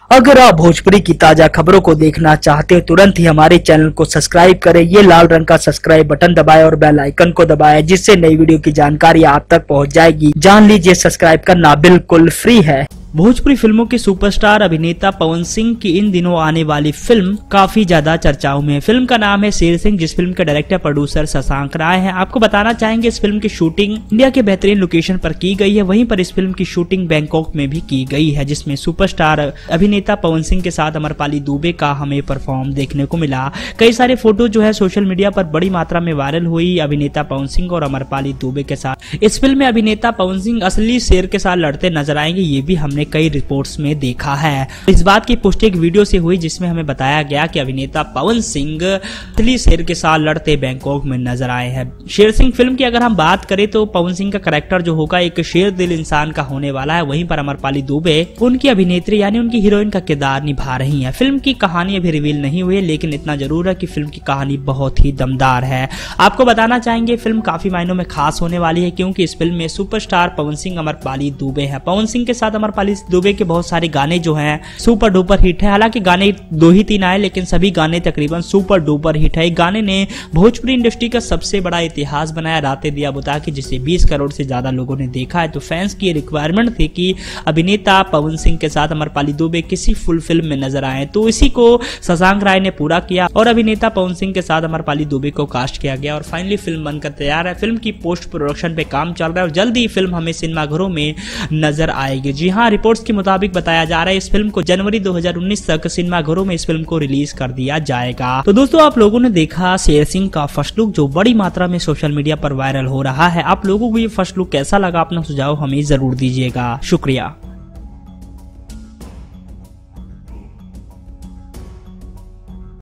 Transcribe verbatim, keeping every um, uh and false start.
अगर आप भोजपुरी की ताजा खबरों को देखना चाहते हो तुरंत ही हमारे चैनल को सब्सक्राइब करें। ये लाल रंग का सब्सक्राइब बटन दबाएं और बेल आइकन को दबाएं, जिससे नई वीडियो की जानकारी आप तक पहुंच जाएगी। जान लीजिए सब्सक्राइब करना बिल्कुल फ्री है। भोजपुरी फिल्मों के सुपरस्टार अभिनेता पवन सिंह की इन दिनों आने वाली फिल्म काफी ज्यादा चर्चाओं में है। फिल्म का नाम है शेर सिंह, जिस फिल्म के डायरेक्टर प्रोड्यूसर शशांक राय हैं। आपको बताना चाहेंगे इस फिल्म की शूटिंग इंडिया के बेहतरीन लोकेशन पर की गई है। वहीं पर इस फिल्म की शूटिंग बैंकॉक में भी की गई है, जिसमें सुपरस्टार अभिनेता पवन सिंह के साथ अमरपाली दुबे का हमें परफॉर्म देखने को मिला। कई सारे फोटो जो है सोशल मीडिया पर बड़ी मात्रा में वायरल हुई अभिनेता पवन सिंह और अमरपाली दुबे के साथ। इस फिल्म में अभिनेता पवन सिंह असली शेर के साथ लड़ते नजर आएंगे, ये भी हमने कई रिपोर्ट्स में देखा है। इस बात की पुष्टि एक वीडियो से हुई, जिसमें हमें बताया गया कि अभिनेता पवन सिंह असली शेर के साथ लड़ते बैंकॉक में नजर आए हैं। शेर सिंह फिल्म की अगर हम बात करें तो पवन सिंह का कैरेक्टर जो होगा एक शेर दिल इंसान का होने वाला है। वहीं पर अमरपाली दुबे उनकी अभिनेत्री यानी उनकी हीरोइन का किरदार निभा रही है। फिल्म की कहानी अभी रिवील नहीं हुई है, लेकिन इतना जरूर है कि फिल्म की कहानी बहुत ही दमदार है। आपको बताना चाहेंगे फिल्म काफी मायनों में खास होने वाली है, क्योंकि इस फिल्म में सुपरस्टार पवन सिंह अमरपाली दुबे है। पवन सिंह के साथ अमरपाली दुबे के बहुत सारे गाने जो हैं सुपर डुपर हिट है। हालांकि गाने दो ही तीन आए, लेकिन सभी गाने तकरीबन सुपर डुपर हिट है। गाने ने भोजपुरी इंडस्ट्री का सबसे बड़ा इतिहास बनाया, रातें दिया बुता के, जिसे बीस करोड़ से ज्यादा लोगों ने देखा है। तो फैंस की रिक्वायरमेंट थी कि अभिनेता पवन सिंह के साथ अमरपाली दुबे किसी फुल फिल्म में नजर आए, तो इसी को शशांक राय ने पूरा किया और अभिनेता पवन सिंह के साथ अमरपाली दुबे को कास्ट किया गया और फाइनली फिल्म बनकर तैयार है। फिल्म की पोस्ट प्रोडक्शन पे काम चल रहा है और जल्द ही फिल्म हमें सिनेमाघरों में नजर आएगी। जी हाँ, रिपोर्ट्स के मुताबिक बताया जा रहा है इस फिल्म को जनवरी दो हज़ार उन्नीस तक सिनेमाघरों में इस फिल्म को रिलीज कर दिया जाएगा। तो दोस्तों, आप लोगों ने देखा शेर सिंह का फर्स्ट लुक जो बड़ी मात्रा में सोशल मीडिया पर वायरल हो रहा है। आप लोगों को ये फर्स्ट लुक कैसा लगा? अपना सुझाव हमें जरूर दीजिएगा। शुक्रिया।